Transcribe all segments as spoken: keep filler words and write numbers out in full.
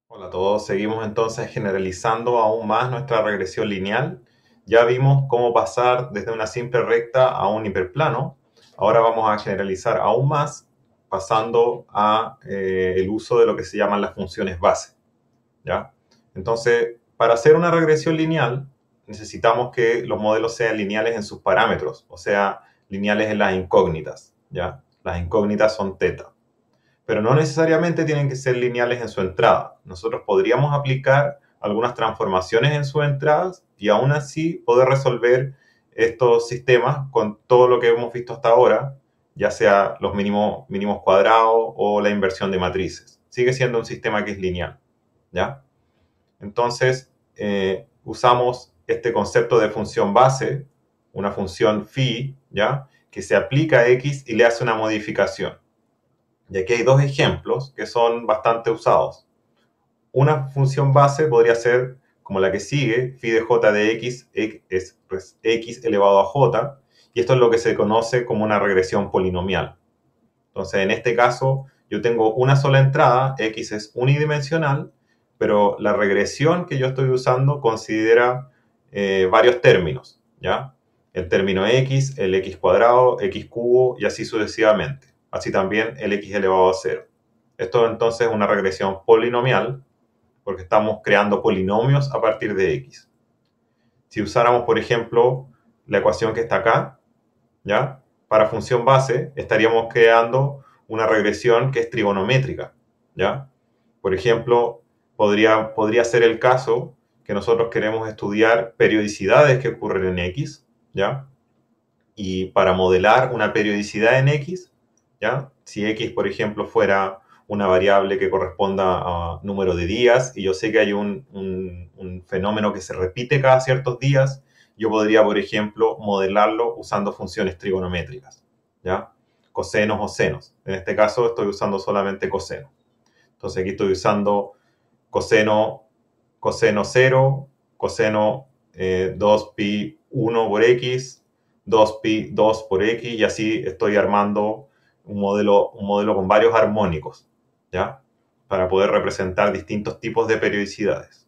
Hola a todos, seguimos entonces generalizando aún más nuestra regresión lineal. Ya vimos cómo pasar desde una simple recta a un hiperplano. Ahora vamos a generalizar aún más pasando a eh, el uso de lo que se llaman las funciones base, ¿ya? Entonces, para hacer una regresión lineal necesitamos que los modelos sean lineales en sus parámetros, o sea, lineales en las incógnitas, ¿ya? Las incógnitas son teta, pero no necesariamente tienen que ser lineales en su entrada. Nosotros podríamos aplicar algunas transformaciones en sus entradas y aún así poder resolver estos sistemas con todo lo que hemos visto hasta ahora, ya sea los mínimos, mínimos cuadrados o la inversión de matrices. Sigue siendo un sistema que es lineal, ¿ya? Entonces, eh, usamos este concepto de función base, una función phi, ¿ya? Que se aplica a x y le hace una modificación. Y aquí hay dos ejemplos que son bastante usados. Una función base podría ser como la que sigue, phi de j de x es pues, x elevado a j, y esto es lo que se conoce como una regresión polinomial. Entonces, en este caso, yo tengo una sola entrada, x es unidimensional, pero la regresión que yo estoy usando considera eh, varios términos, ¿ya? El término x, el x cuadrado, x cubo y así sucesivamente. Así también el x elevado a cero. Esto entonces es una regresión polinomial porque estamos creando polinomios a partir de x. Si usáramos, por ejemplo, la ecuación que está acá, ¿ya? Para función base estaríamos creando una regresión que es trigonométrica, ¿ya? Por ejemplo, podría, podría ser el caso que nosotros queremos estudiar periodicidades que ocurren en X, ¿ya? Y para modelar una periodicidad en X, ¿ya? Si X, por ejemplo, fuera una variable que corresponda a número de días y yo sé que hay un, un, un fenómeno que se repite cada ciertos días, yo podría, por ejemplo, modelarlo usando funciones trigonométricas, ¿ya? Cosenos o senos. En este caso estoy usando solamente coseno. Entonces aquí estoy usando coseno, coseno cero, coseno eh, dos pi uno por x, dos pi dos por x, y así estoy armando un modelo, un modelo con varios armónicos, ¿ya? Para poder representar distintos tipos de periodicidades.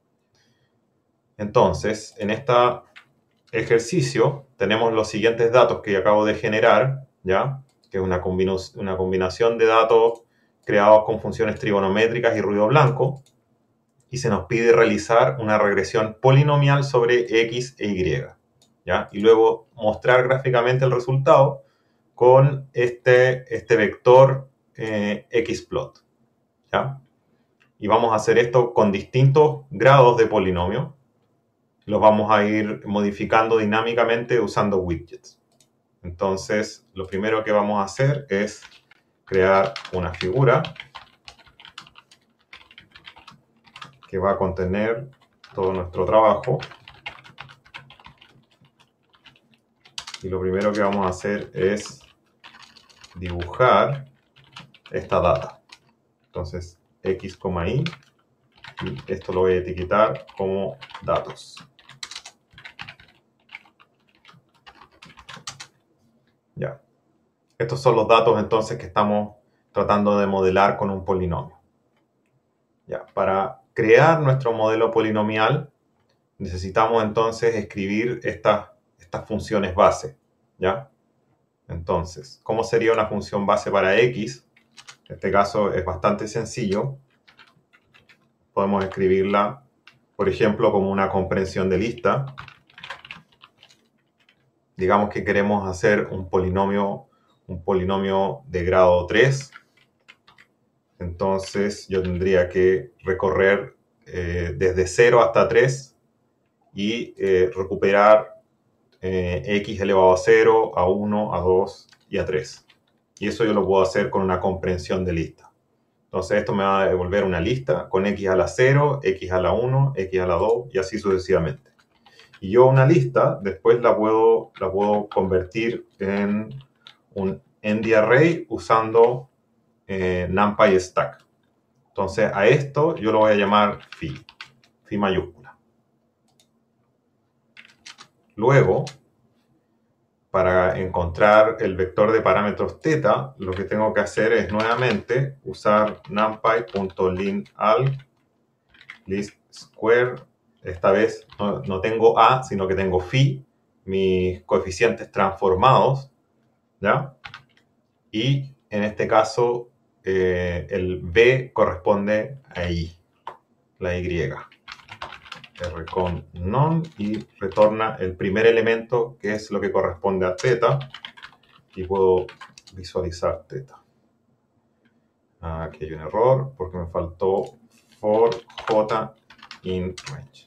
Entonces, en este ejercicio tenemos los siguientes datos que acabo de generar, ¿ya? Que es una, combina una combinación de datos creados con funciones trigonométricas y ruido blanco, y se nos pide realizar una regresión polinomial sobre x e y, ¿ya? Y luego mostrar gráficamente el resultado con este, este vector eh, xplot, ¿ya? Y vamos a hacer esto con distintos grados de polinomio. Los vamos a ir modificando dinámicamente usando widgets. Entonces, lo primero que vamos a hacer es crear una figura que va a contener todo nuestro trabajo. Y lo primero que vamos a hacer es dibujar esta data. Entonces, x, y, y esto lo voy a etiquetar como datos. Ya. Estos son los datos entonces que estamos tratando de modelar con un polinomio. Ya. Para crear nuestro modelo polinomial necesitamos entonces escribir estas, estas funciones base, ¿ya? Entonces, ¿cómo sería una función base para x? En este caso es bastante sencillo. Podemos escribirla, por ejemplo, como una comprensión de lista. Digamos que queremos hacer un polinomio, un polinomio de grado tres. Entonces yo tendría que recorrer eh, desde cero hasta tres y eh, recuperar eh, x elevado a cero, a uno, a dos y a tres. Y eso yo lo puedo hacer con una comprensión de lista. Entonces esto me va a devolver una lista con x a la cero, x a la uno, x a la dos y así sucesivamente. Y yo una lista después la puedo, la puedo convertir en un N array usando eh, NumPy stack. Entonces a esto yo lo voy a llamar phi, phi mayúscula. Luego, para encontrar el vector de parámetros θ, lo que tengo que hacer es nuevamente usar numpy.linalg least square. Esta vez no, no tengo A, sino que tengo phi, mis coeficientes transformados, ¿ya? Y en este caso eh, el B corresponde a Y, la Y. R con none y retorna el primer elemento, que es lo que corresponde a θ, y puedo visualizar θ. Aquí hay un error porque me faltó for j in range.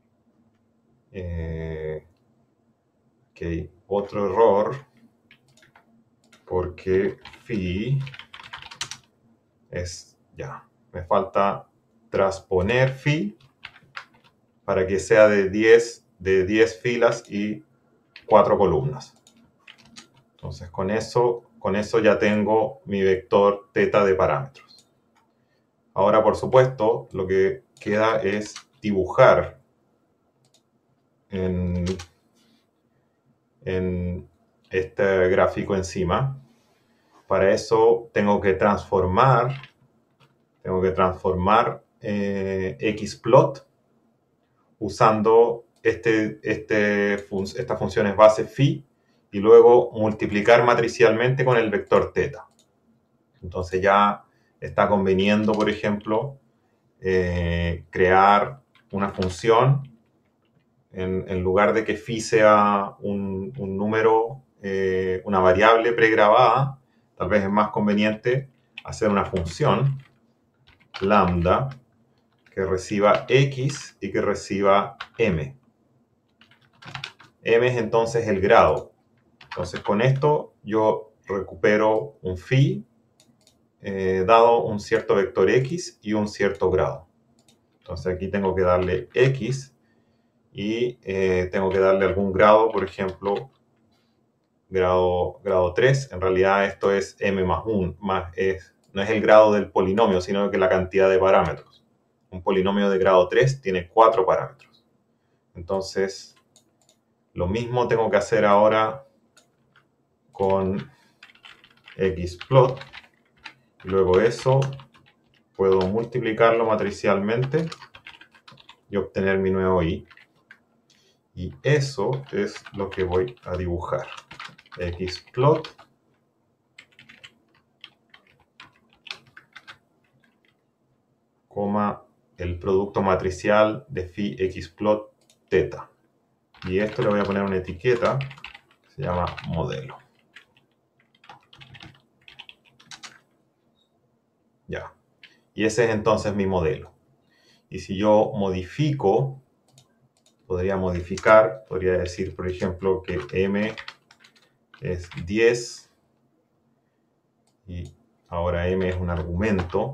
Eh, ok, otro error porque phi es, ya, me falta transponer phi para que sea de diez, de diez filas y cuatro columnas. Entonces con eso, con eso ya tengo mi vector θ de parámetros. Ahora, por supuesto, lo que queda es dibujar en, en este gráfico encima. Para eso tengo que transformar, tengo que transformar eh, xplot usando este, este, esta función es base phi y luego multiplicar matricialmente con el vector θ. Entonces ya está conveniendo, por ejemplo, eh, crear una función en, en lugar de que phi sea un, un número, eh, una variable pregrabada. Tal vez es más conveniente hacer una función lambda que reciba x y que reciba m. M es entonces el grado. Entonces con esto yo recupero un phi eh, dado un cierto vector x y un cierto grado. Entonces aquí tengo que darle x y eh, tengo que darle algún grado, por ejemplo, grado, grado tres. En realidad esto es m más uno, más es, no es el grado del polinomio, sino que la cantidad de parámetros. Un polinomio de grado tres tiene cuatro parámetros. Entonces, lo mismo tengo que hacer ahora con xplot. Y luego eso puedo multiplicarlo matricialmente y obtener mi nuevo y. Y eso es lo que voy a dibujar. Xplot coma el producto matricial de phi xplot θ. Y esto le voy a poner una etiqueta que se llama modelo. Ya. Y ese es entonces mi modelo. Y si yo modifico, podría modificar, podría decir, por ejemplo, que m es diez y ahora m es un argumento.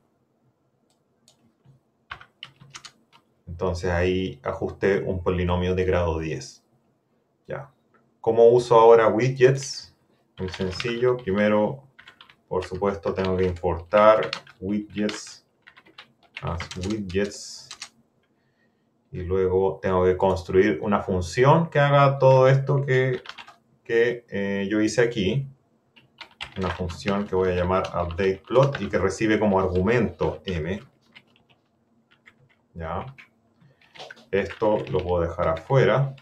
Entonces ahí ajusté un polinomio de grado diez. Ya. ¿Cómo uso ahora widgets? Muy sencillo. Primero, por supuesto, tengo que importar widgets as widgets. Y luego tengo que construir una función que haga todo esto que, que eh, yo hice aquí. Una función que voy a llamar updatePlot y que recibe como argumento m. ¿Ya? Esto lo puedo dejar afuera.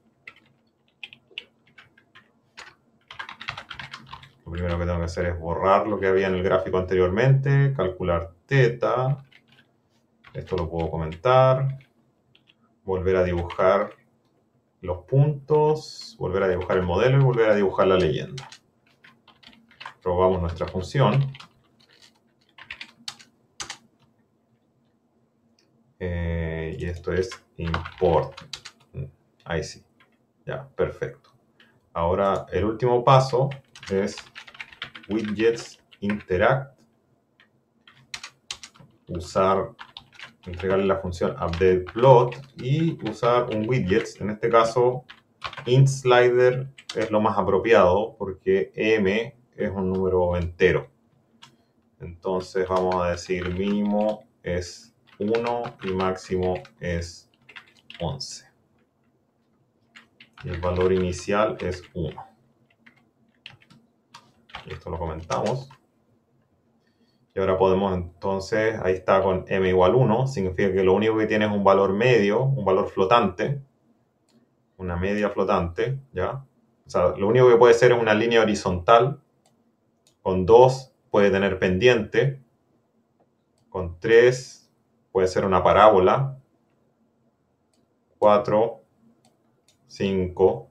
Lo primero que tengo que hacer es borrar lo que había en el gráfico anteriormente, calcular θ. Esto lo puedo comentar. Volver a dibujar los puntos, volver a dibujar el modelo y volver a dibujar la leyenda. Probamos nuestra función. Eh, y esto es import. Ahí sí. Ya, perfecto. Ahora el último paso es widgets interact. Usar, entregarle la función updatePlot y usar un widget. En este caso, intSlider es lo más apropiado porque m es un número entero. Entonces vamos a decir mínimo es uno y máximo es once. Y el valor inicial es uno. Y esto lo comentamos. Y ahora podemos entonces, ahí está con m igual uno, significa que lo único que tiene es un valor medio, un valor flotante, una media flotante, ¿ya? O sea, lo único que puede ser es una línea horizontal, con dos puede tener pendiente, con tres puede ser una parábola, cuatro, cinco,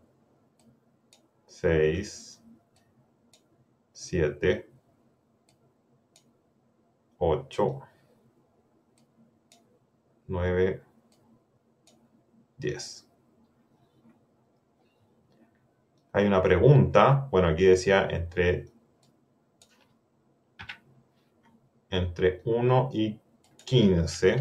seis, siete, ocho, nueve, diez. Hay una pregunta, bueno, aquí decía entre, entre uno y quince.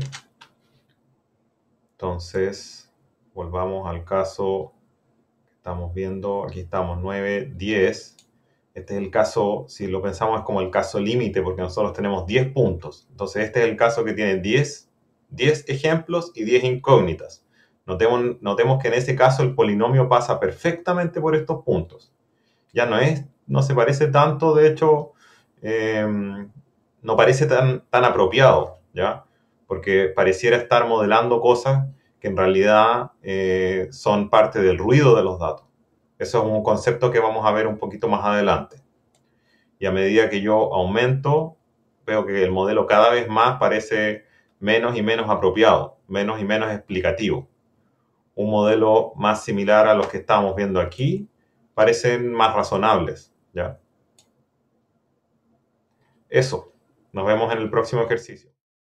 Entonces, volvamos al caso que estamos viendo. Aquí estamos, nueve, diez. Este es el caso, si lo pensamos, es como el caso límite, porque nosotros tenemos diez puntos. Entonces, este es el caso que tiene diez, diez ejemplos y diez incógnitas. Notemos, notemos que en ese caso el polinomio pasa perfectamente por estos puntos. Ya no es, no se parece tanto, de hecho, eh, no parece tan, tan apropiado, ¿ya? Porque pareciera estar modelando cosas que en realidad eh, son parte del ruido de los datos. Eso es un concepto que vamos a ver un poquito más adelante. Y a medida que yo aumento, veo que el modelo cada vez más parece menos y menos apropiado, menos y menos explicativo. Un modelo más similar a los que estamos viendo aquí parecen más razonables, ¿ya? Eso. Nos vemos en el próximo ejercicio.